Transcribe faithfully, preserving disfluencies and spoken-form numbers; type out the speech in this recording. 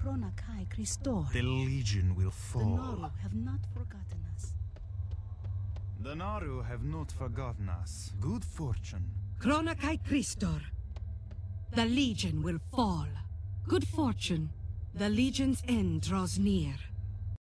Kronakai Christor. The Legion will The fall. Naru have not forgotten us. The Naru have not forgotten us. Good fortune. Kronakai Christor. The Legion will fall. Good fortune. The Legion's end draws near.